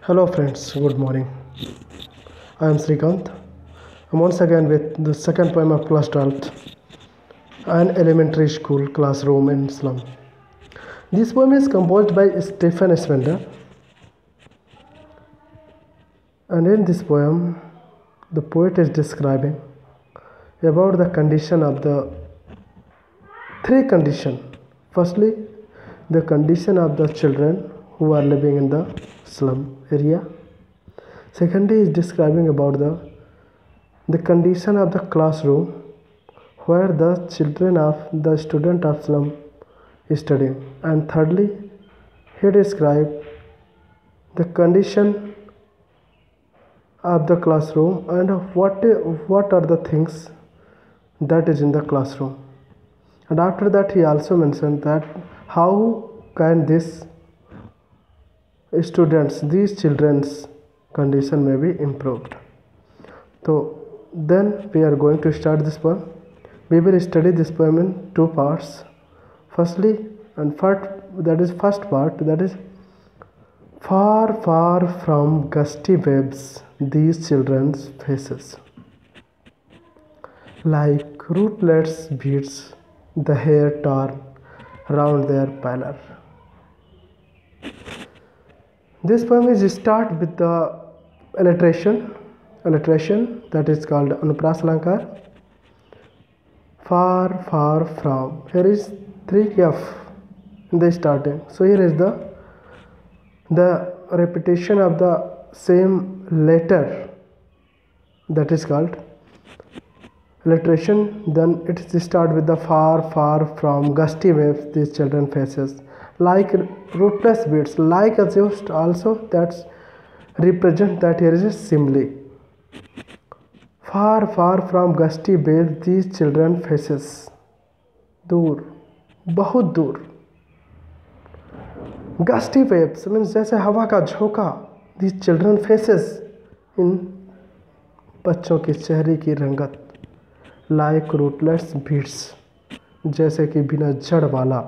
Hello friends, good morning. I am Srikanth. I'm once again with the second poem of class 12th, An Elementary School Classroom in Slum. This poem is composed by Stephen Svender, and in this poem the poet is describing about the condition of the three conditions. Firstly, the condition of the children who are living in the slum area. Secondly, is describing about the condition of the classroom where the children of the student of slum is studying. And thirdly, he described the condition of the classroom and what are the things that is in the classroom. And after that, he also mentioned that how can these children's condition may be improved. So then we are going to start this poem. We will study this poem in two parts. Firstly, and first part, that is, far, far from gusty webs these children's faces, like rootlets beads, the hair torn round their pallor. This poem is start with the alliteration that is called Anupras Alankar. Far, far from. Here is 3F in the starting. So here is the repetition of the same letter, that is called alliteration. Then it is start with the far, far from gusty waves these children faces, like rootless beads, like just also that's represent that here is a simile. Far, far from gusty waves these children faces. दूर, बहुत दूर. Gusty waves means जैसे हवा का झोंका. These children faces, इन बच्चों के चेहरे की रंगत, like rootless beads, जैसे कि बिना जड़ वाला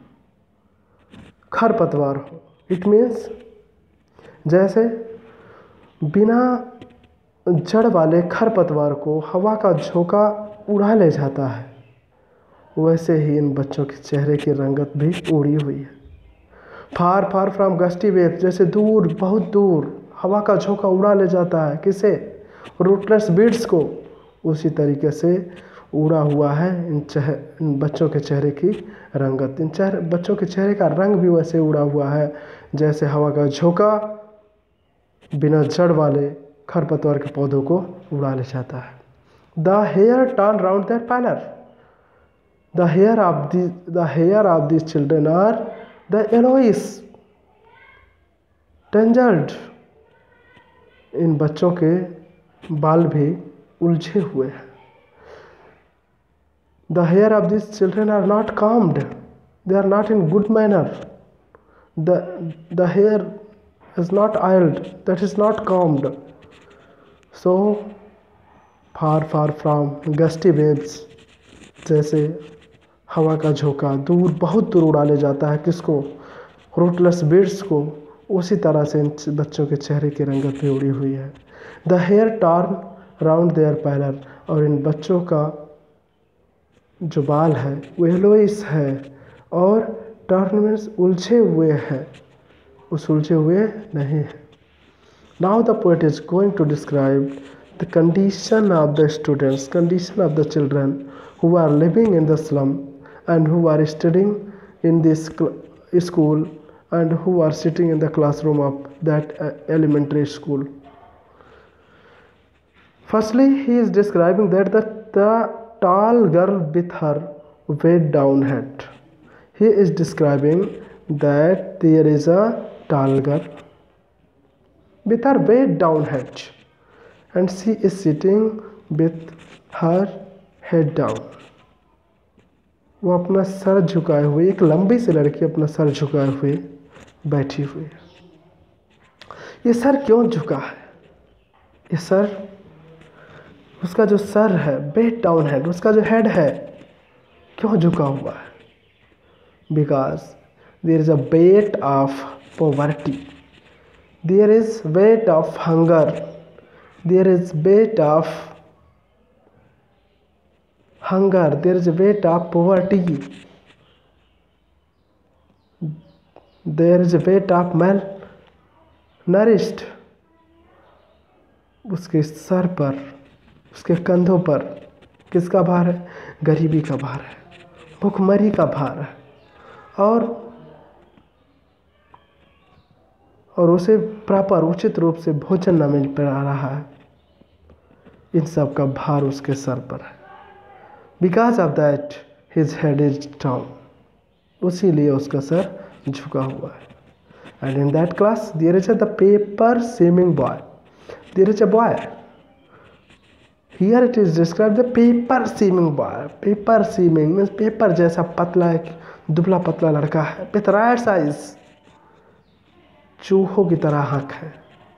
खरपतवार हो. इट मीन्स जैसे बिना जड़ वाले खरपतवार को हवा का झोंका उड़ा ले जाता है, वैसे ही इन बच्चों के चेहरे की रंगत भी उड़ी हुई है. Far far from gusty wave, जैसे दूर, बहुत दूर हवा का झोंका उड़ा ले जाता है किसे, रूटलेस बीड्स को, उसी तरीके से उड़ा हुआ है इन बच्चों के चेहरे की रंगत. बच्चों के चेहरे का रंग भी वैसे उड़ा हुआ है जैसे हवा का झोंका बिना जड़ वाले खरपतवार के पौधों को उड़ा ले जाता है. The hair turn round their paler. The hair of this children are the yellowish tangled. इन बच्चों के बाल भी उलझे हुए हैं. The hair of these children are not combed. They are not in good manner. The hair is not oiled. That is not combed. So far, far from gusty waves, जैसे हवा का झोंका दूर, बहुत दूर उड़ा ले जाता है किसको, रूटलेस बीड्स को, उसी तरह से इन बच्चों के चेहरे की रंगत भी उड़ी हुई है. The hair turn round their paler. और इन बच्चों का जो बाल है वो येलोइश है, और टर्न मीन्स उलझे हुए हैं, उस उलझे हुए नहीं है. Now the poet is going to describe the condition of the students, condition of the children who are living in the slum and who are studying in this school and who are sitting in the classroom of that elementary school. Firstly, he is describing that the tall girl with her weighed down head. He is describing that there is a tall girl with her weighed down head and she is sitting with her head down. वो अपना sir झुकाए हुए, एक लंबी सी लड़की अपना sir झुकाए हुए बैठी हुई है. ये सर क्यों झुका है? ये सर, उसका जो सर है बेट डाउन हेड, उसका जो हेड है क्यों झुका हुआ है? Because there is a weight of poverty. There is weight of hunger. There is weight of hunger. There is weight of poverty. There is weight of malnourished. उसके सर पर, उसके कंधों पर किसका भार है? गरीबी का भार है, भूखमरी का भार है, और उसे प्रॉपर उचित रूप से भोजन न मिल पा रहा है। इन सब का भार उसके सर पर है। Because of that his head is down, उसीलिए उसका सर झुका हुआ है। And in that class there is the paper seeming boy. There is a boy, here it is describe the paper seeming boy. Paper seeming means paper जैसा पतला, एक दुबला पतला लड़का है। विथ राइट साइज, चूहों की तरह आँख है,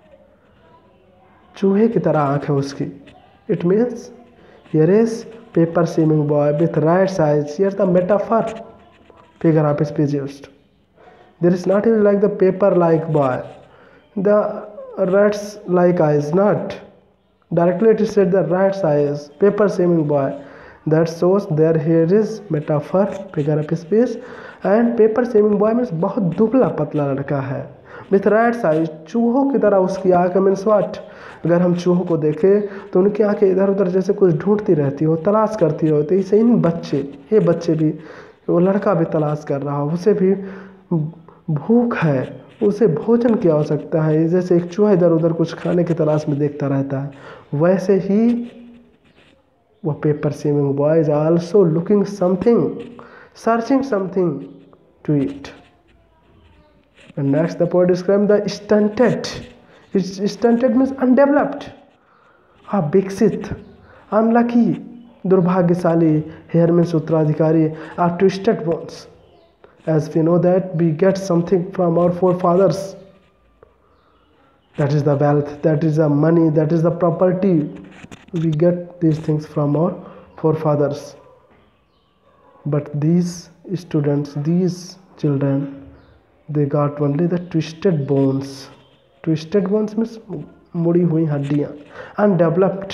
चूहे की तरह आँख है उसकी। It means here is paper seeming boy with right size. Here's the metaphor figure of speech used. There is not even like the paper like boy, the rats like eyes, not directly it is said the right size paper seeming boy. That shows there here is metaphor figure of speech. And paper seeming boy means बहुत दुबला पतला लड़का है। With right size, चूहों की तरह उसकी आँख मीन्स व्हाट? अगर हम चूहों को देखें तो उनकी आंखें इधर उधर जैसे कुछ ढूंढती रहती हो, तलाश करती हो। तो इसे इन ये बच्चे भी, वो लड़का भी तलाश कर रहा हो, उसे भी भूख है, उसे भोजन की आवश्यकता है। जैसे एक चूहा इधर उधर कुछ खाने की तलाश में देखता रहता है, वैसे ही वह paper seeming boy is also looking something, searching something to eat. And next the poet describes the stunted. Stunted means undeveloped, अविकसित, unlucky, दुर्भाग्यशाली, here means उत्तराधिकारी, are twisted ones. As we know that we get something from our forefathers. That is the wealth, that is the money, that is the property. We get these things from our forefathers. But these students, these children, they got only the twisted bones. Twisted bones means मुड़ी हुई हड्डियाँ। Undeveloped,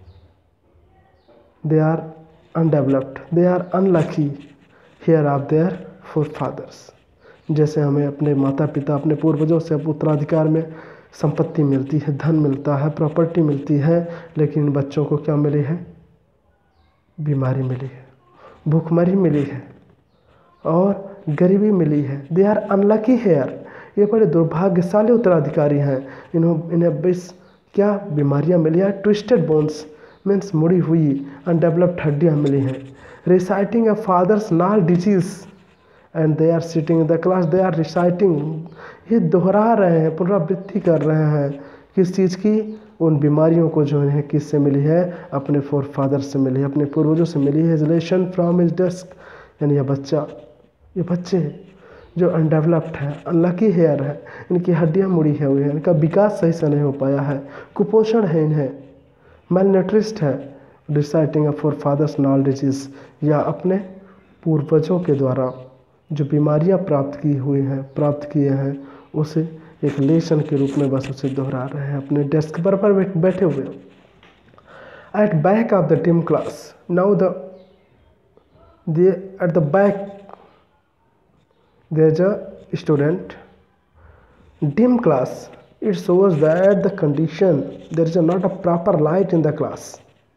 they are undeveloped, they are unlucky here of their forefathers. जैसे हमें अपने माता पिता, अपने पूर्वजों से उत्तराधिकार में संपत्ति मिलती है, धन मिलता है, प्रॉपर्टी मिलती है, लेकिन बच्चों को क्या मिली है? बीमारी मिली है, भूखमरी मिली है और गरीबी मिली है। दे आर अनलकी हेयर, ये बड़े दुर्भाग्यशाली उत्तराधिकारी हैं। इन्हें बस क्या बीमारियां मिली हैं? ट्विस्टेड बोन्स मीन्स मुड़ी हुई अनडेवलप्ड हड्डियां मिली हैं। Reciting a father's gnarled disease and they are sitting in the class. They are reciting, ये दोहरा रहे हैं, पुनरावृत्ति कर रहे हैं किस चीज़ की? उन बीमारियों को जो इन्हें किससे मिली है? अपने फोर फादर से मिली है, अपने पूर्वजों से मिली है। रिलेशन फ्रॉम हिज डेस्क, यानी ये बच्चे जो अनडेवलप्ड हैं, अनलकी हेयर है, इनकी हड्डियां मुड़ी हुई हैं, इनका विकास सही से नहीं हो पाया है, कुपोषण है इन्हें, malnourished है। Reciting for fathers gnarled disease, या अपने पूर्वजों के द्वारा जो बीमारियां प्राप्त किए हैं उसे एक लेसन के रूप में बस उसे दोहरा रहे हैं अपने डेस्क पर बैठे हुए। At back of the dim class, now at the back there is a student, dim class. It shows that the condition, there is not a proper light in the class.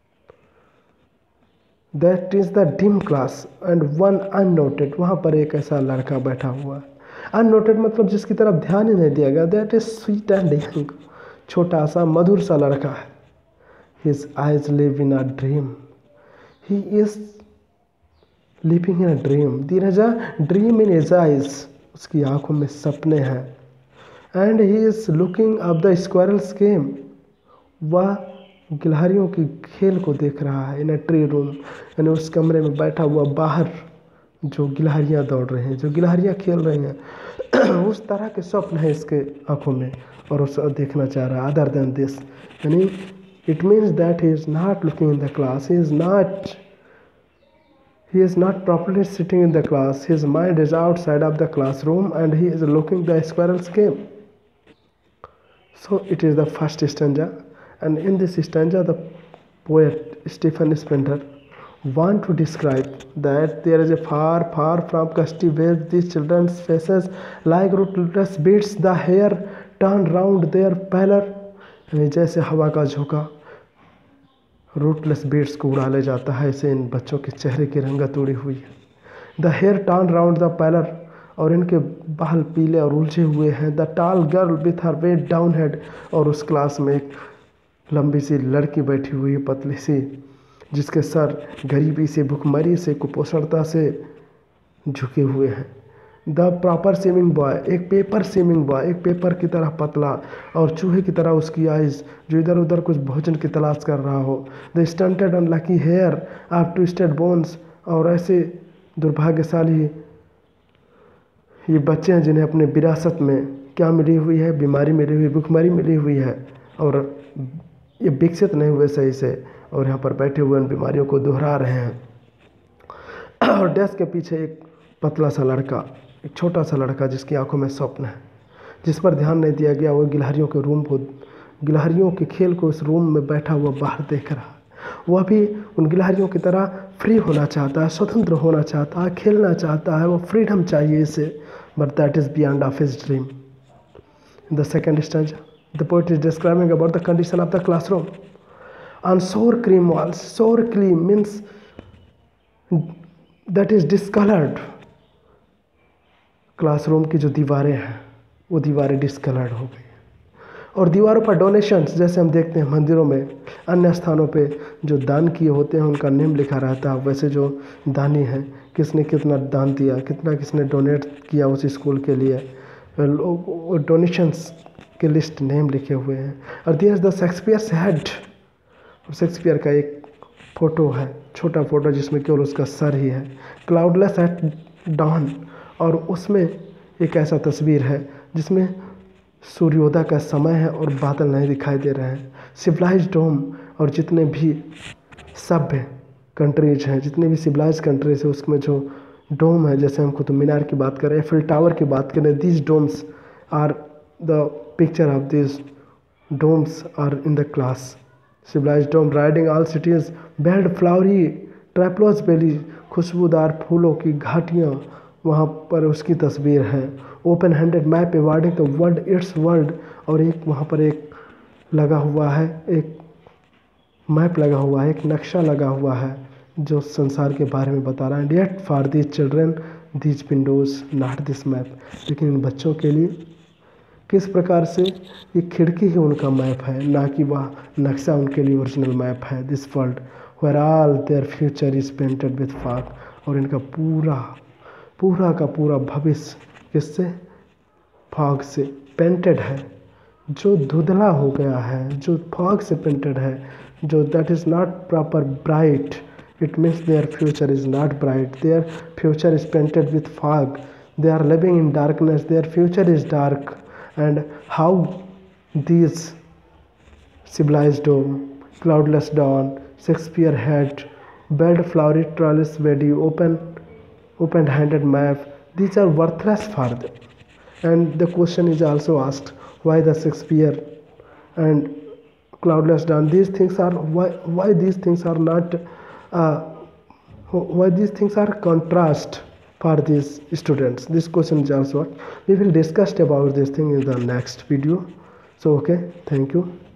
That is the dim class and one unnoted. वहाँ पर एक ऐसा लड़का बैठा हुआ है। Unnoted मतलब जिसकी तरफ ध्यान ही नहीं दिया गया। That is sweet and young, छोटा सा मधुर सा लड़का है। His eyes live in a dream. He is living in a dream. There is a dream in his eyes. उसकी आंखों में सपने हैं। And he is looking up the squirrel's game. वह गिलहरियों की खेल को देख रहा है। In a tree room, यानी उस कमरे में बैठा हुआ, बाहर जो गिलहरियाँ दौड़ रही हैं, जो गिलहरियाँ खेल रही हैं, उस तरह के स्वप्न हैं इसके आंखों में और उसे देखना चाह रहा है। Other than this, यानी it means that he is not looking in the class. He is not properly sitting in the class. His mind is outside of the classroom and he is looking the squirrel's game. So it is the first stanza, and in this stanza the poet Stephen Spencer want to describe that there is a far, far from custody where these children's faces like rootless beads, the hair turn round their pallor, यानी जैसे हवा का झोंका rootless beads को उड़ा ले जाता है, ऐसे इन बच्चों के चेहरे की रंगत उड़ी हुई है। The hair turn round the paler, और इनके बाल पीले और उलझे हुए हैं। The tall girl with her weighed down head, और उस क्लास में एक लंबी सी लड़की बैठी हुई है, पतली सी, जिसके सर गरीबी से, भुखमरी से, कुपोषणता से झुके हुए हैं। द प्रॉपर स्विमिंग बॉय, एक पेपर स्विमिंग बॉय, एक पेपर की तरह पतला और चूहे की तरह उसकी आइज़, जो इधर उधर कुछ भोजन की तलाश कर रहा हो। The stunted unlucky heir of twisted bones, और ऐसे दुर्भाग्यशाली ये बच्चे हैं जिन्हें अपने विरासत में क्या मिली हुई है, बीमारी मिली हुई, भुखमरी मिली हुई है, और ये विकसित नहीं हुए सही से, और यहाँ पर बैठे हुए उन बीमारियों को दोहरा रहे हैं। और डेस्क के पीछे एक पतला सा लड़का, एक छोटा सा लड़का जिसकी आंखों में स्वप्न है, जिस पर ध्यान नहीं दिया गया। वो गिलहरियों के रूम को, गिलहरियों के खेल को इस रूम में बैठा हुआ बाहर देख रहा है। वह भी उन गिलहरियों की तरह फ्री होना चाहता है, स्वतंत्र होना चाहता है, खेलना चाहता है, वो फ्रीडम चाहिए इसे, but that is beyond of his dream. The second stage, the poet is describing about the condition of the classroom on sour cream walls. Sour cream means that is discoloured. Classroom की जो दीवारें हैं वो दीवारें discoloured हो गई, और दीवारों पर डोनेशंस, जैसे हम देखते हैं मंदिरों में, अन्य स्थानों पे जो दान किए होते हैं उनका नेम लिखा रहता है। वैसे जो दानी हैं, किसने कितना दान दिया, कितना किसने डोनेट किया उस स्कूल के लिए, लोग डोनेशंस के लिस्ट नेम लिखे हुए हैं। और there is the Shakespeare's head, और शेक्सपियर का एक फ़ोटो है, छोटा फ़ोटो जिसमें केवल उसका सर ही है। क्लाउडलेस एट डॉन, और उसमें एक ऐसा तस्वीर है जिसमें सूर्योदय का समय है और बादल नहीं दिखाई दे रहे हैं। सिविलाइज्ड होम, और जितने भी सभ्य कंट्रीज हैं, जितने भी सिविलाइज्ड कंट्रीज हैं, उसमें जो डोम है, जैसे हम कुतुब मीनार की बात करें, एफिल टावर की बात करें, these domes are the picture of this domes are in the class. Civilised dome riding all cities, belled flowery Tyrolese valley, खुशबूदार फूलों की घाटियाँ, वहाँ पर उसकी तस्वीर है। Open handed map awarding the world its world, और एक वहाँ पर एक लगा हुआ है, एक मैप लगा हुआ है, एक नक्शा लगा हुआ है जो संसार के बारे में बता रहा है। Yet for these children these windows not this map, लेकिन इन बच्चों के लिए किस प्रकार से ये खिड़की ही उनका मैप है, ना कि वह नक्शा उनके लिए ओरिजिनल मैप है। This world where all their future is painted with fog, और इनका पूरा का पूरा भविष्य किससे, फॉग से पेंटेड है, जो धुंधला हो गया है, जो फॉग से पेंटेड है, जो that is not proper bright. It means their future is not bright, their future is painted with fog, they are living in darkness, their future is dark. And how these civilized dome, cloudless dawn, Shakespeare had, bed flowery trellis ready, open-handed map, these are worthless for them. And the question is also asked, why the Shakespeare and cloudless dawn, these things are, why these things are not, why these things are contrast for these students. This question is also what we will discuss about this thing in the next video. So okay, thank you.